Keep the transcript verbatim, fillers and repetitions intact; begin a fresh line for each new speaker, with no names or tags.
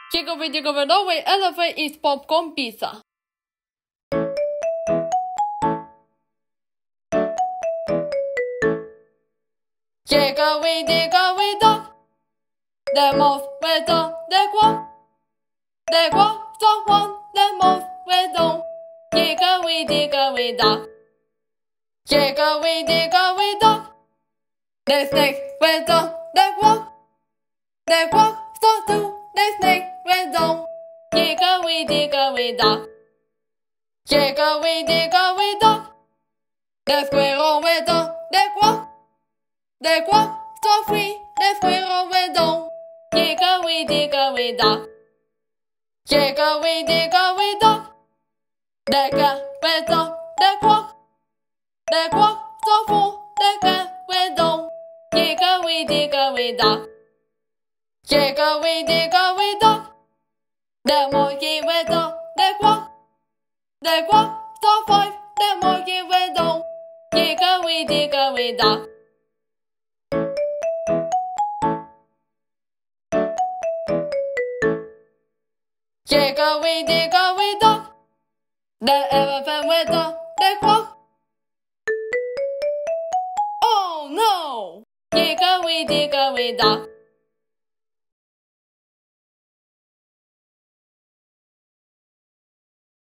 Hickory, dickory, dory, elephant eats popcorn pizza. Hickory, dickory, dock. The mouse went on the quack. The quack saw one, the mouse went on. Hickory, dickory, dock. Hickory, dickory, dock. The snake went on the quack. The quack saw two, the snake went on. Hickory, dickory, dock. Hickory, dickory, dock. The squirrel went on the quack. The quack saw three, the squirrel went on. Hickory, dickory, dock. Hickory, dickory, dock. The cat went on the quack. The quack saw four, the cat went on. Hickory, dickory, dock. Hickory, dickory, dock. The monkey went on the quack. The quack saw five, the monkey went on. Hickory, dickory, dock. Hickory, dickory, dock. The elephant went on the quack. Oh no! Hickory, dickory, dock.